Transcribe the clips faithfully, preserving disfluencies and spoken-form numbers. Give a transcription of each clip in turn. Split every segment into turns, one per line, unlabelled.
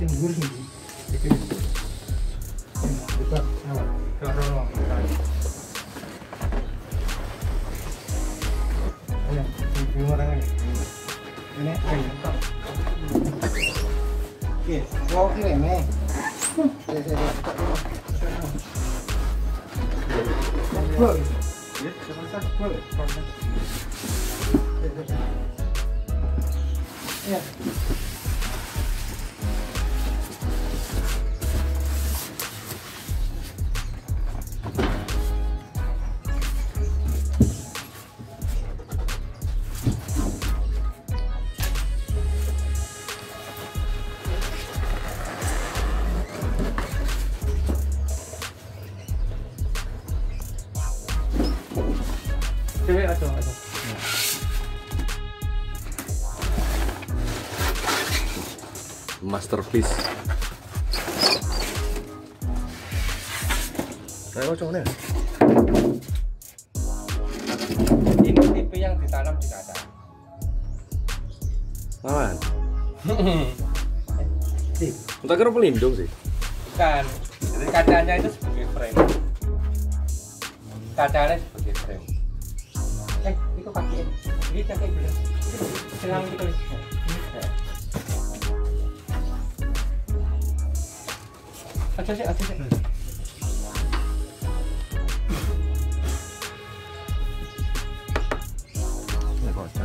Tinggur sih. Iki. Buka awak. Dorong. Ayo, ini orang ini. Ini ayo. Oke, mau kiri nih. Saya saya. Full. Ya, sebentar full. Ya. Cewek atau atau
masterpiece. Ayo coba nih.
ini tipe yang ditanam di kaca.
Malan.
Sip.
Entah kira pelindung sih.
Bukan. Jadi kacanya itu sebagai frame. Kacanya sebagai frame. Eh, itu kaki. Ini kaki bener. Silang itu kali. Aja sih, aja sih.
Ini kocak.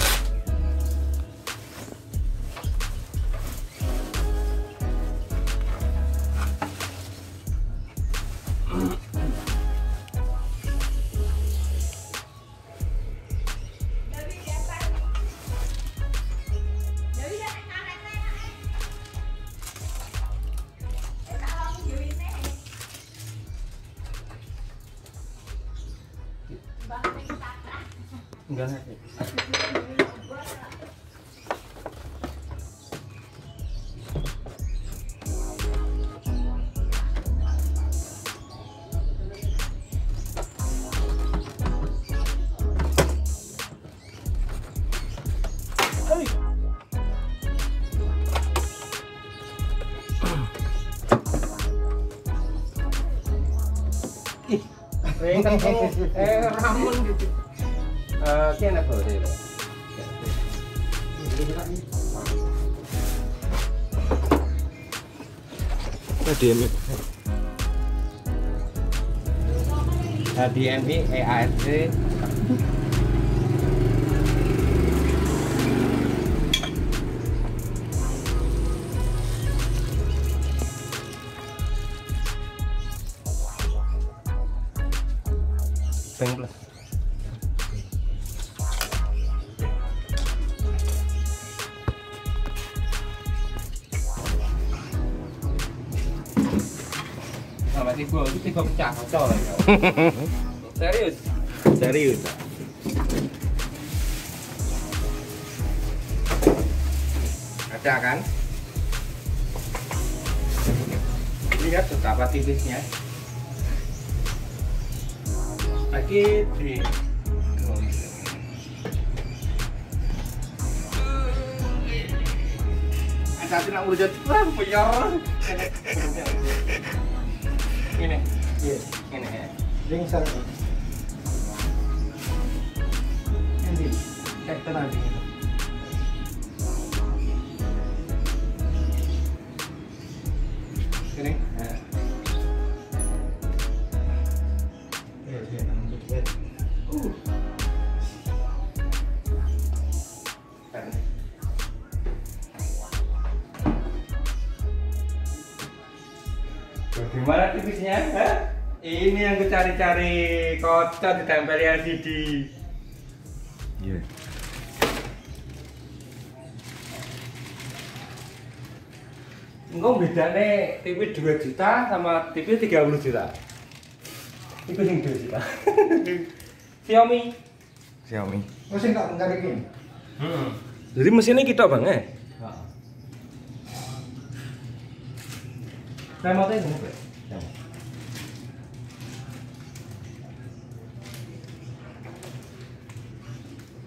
Enggak. Eh, ramen gitu. Eh, kian apa deh?
H D M I.
H D M I, E A R C. Bank plus. Sama tiga, itu tiga pecah kocok ya. Serius?
Serius.
Ada kan? Lihat betapa tipisnya. Lagi di ada tidak urut wah peyor ini iya ini ya ini sana ini cek tenang ini Bagaimana tipisnya? Hah? Ini yang gue cari-cari, kocok ditempel L C D.
Iya.
Enggak bedanya T V dua juta sama T V tiga puluh juta. Itu yang dua juta. Xiaomi.
Xiaomi.
Mesin tak mencari ini. Hmm.
Jadi mesinnya kita bang eh?
Remote ini berapa?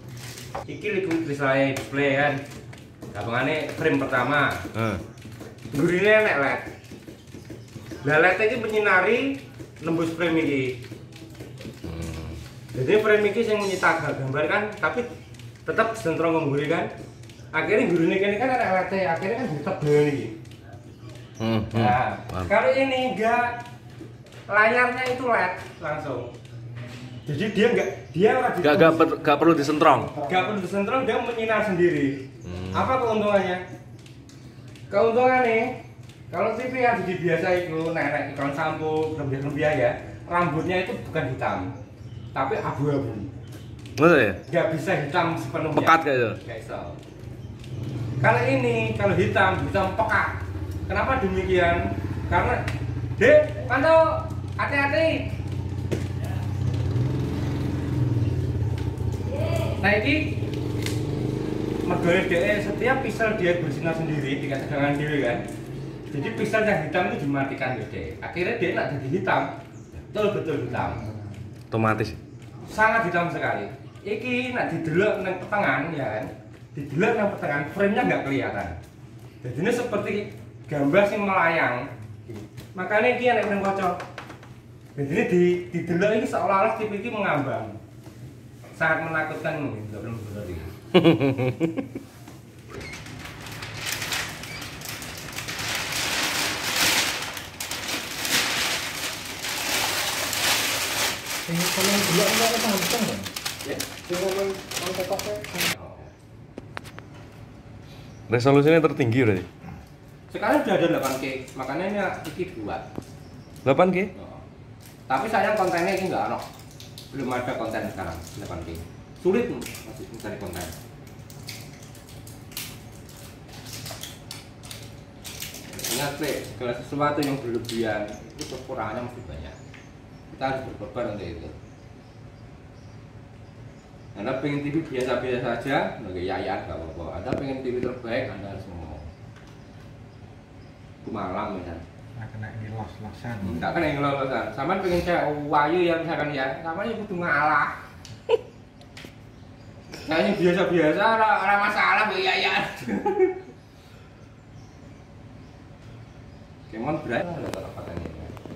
Iki liquid crystalline display kan. Gampangane frame pertama.
Heeh.
Itu Gurine enek L E D. Lah L E D iki menyinari nembus frame iki.
Hmm.
Jadi frame iki sing nyita gambar kan, tapi tetap sentrong ngguri kan. Akhirnya gurine kene kan ada L E D, akhirnya kan ditebel iki.
Hmm. hmm.
Nah,
Paham.
kalau ini enggak, layarnya itu L E D langsung. Jadi dia enggak, dia ora
Gak, gak, per- gak perlu disentrong.
Enggak perlu disentrong, dia menyinar sendiri.
Hmm.
Apa keuntungannya? Keuntungannya, kalau T V yang di biasa itu naik iklan sampo, lembia-lembia ya, rambutnya itu bukan hitam, tapi abu-abu.
Masa ya?
Nggak bisa hitam sepenuhnya.
Pekat kayak itu?
Nggak bisa. Kalau ini, kalau hitam, hitam pekat. Kenapa demikian? Karena, dek, pantau, hati-hati. Nah ini, mergane dek, setiap pixel dia bersinar sendiri, dikasih dengan diri kan. Jadi pixel yang hitam itu dimatikan ya dek. Akhirnya dia nak jadi hitam, betul-betul hitam.
Otomatis.
Sangat hitam sekali. Iki nak didelok nang petengan ya kan. Didelok nang petengan frame-nya nggak kelihatan. Jadi ini seperti gambar sing melayang. Makanya iki nek nang kaca. Jadi ini di didelok ini seolah-olah T V iki mengambang. Sangat menakutkan gitu benar iki.
Ini kalau dulu enggak ada tanggung kan?
Ya.
Yang ngomong on tekoknya.
Resolusinya tertinggi berarti.
Sekarang sudah ada delapan K, makanya ini iki buat.
delapan K?
Oh. Tapi sayang kontennya ini enggak ada. Belum ada konten sekarang delapan K. Sulit masih mencari konten. Ingat Play, kalau sesuatu yang berlebihan itu kekurangannya masih banyak. Kita harus berkorban untuk itu. Anda pengen T V biasa-biasa saja, nggak yayat nggak apa-apa. Anda pengen T V terbaik, Anda harus ngomong. Itu malam misalnya.
Nah, kena ini los-losan.
Enggak kan yang lolosan. Sama pengen cewek wayu ya misalkan ya, sama ya kudu ngalah. Nah ini biasa-biasa, orang masalah yayat. Kemon berat ada kata-katanya.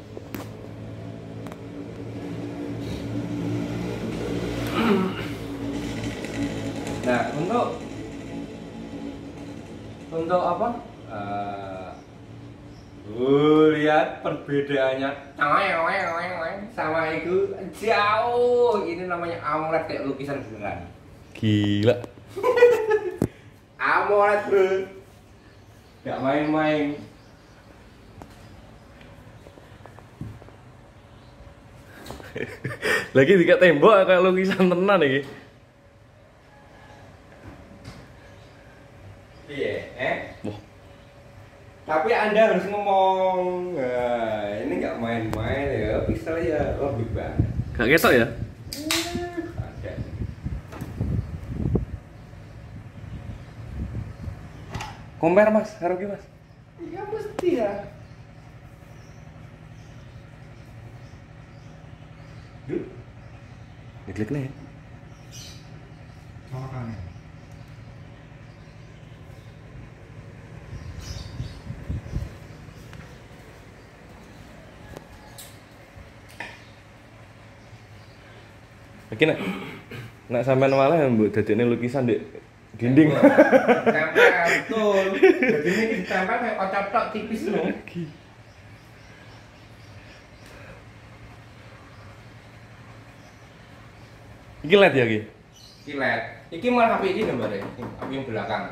Nah, untuk untuk apa? Uh, lihat perbedaannya sama itu jauh. Ini namanya AMOLED kayak lukisan beneran.
Gila.
AMOLED bro, nggak main-main.
Lagi di tembok kayak lukisan tenan iki.
Iya, eh?
Wah.
Tapi Anda harus ngomong. Nah, ini nggak main-main ya, pixel ya lebih banget.
Gak ketok ya?
Ada.
Compare Mas, karo ki Mas.
Ya mesti ya. Duh,
Diklik nih.
Oh, kan.
Iki nek nek sampean malah mbok dadekne lukisan di dinding.
Tempel betul. Jadi ini ditempel kayak kocok tok tipis loh.
Iki L E D ya ki?
Iki L E D. Iki malah H P ini gambarnya, H P yang belakang.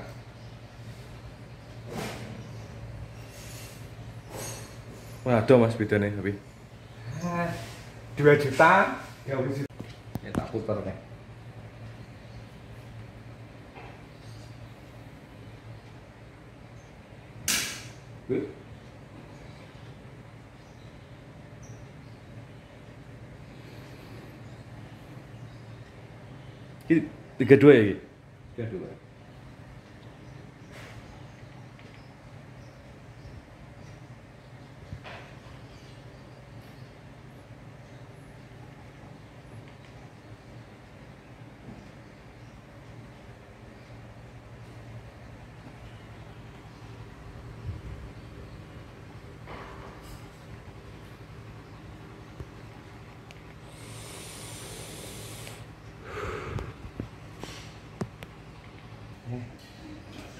Wah, ada Mas bedane H P.
Ah, dua juta, ya wis. Ya tak puter nih. Huh?
Iki tiga dua ya ki?
Tiga dua.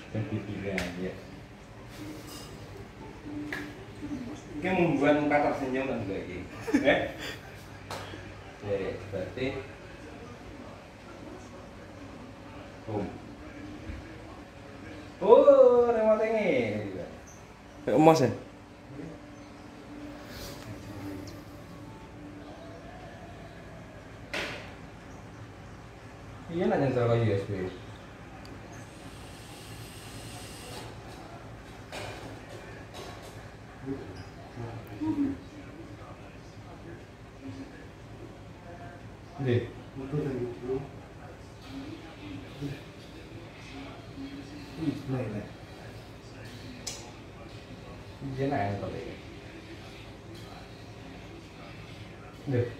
Segitiga ya.
Ini membuat muka tersenyum dan sebagainya. Eh? Oke, berarti boom. Oh, remote ini.
Emas ya?
Iya nak nyensor ke U S B. Deh. Này này. Cái này có thể. Được.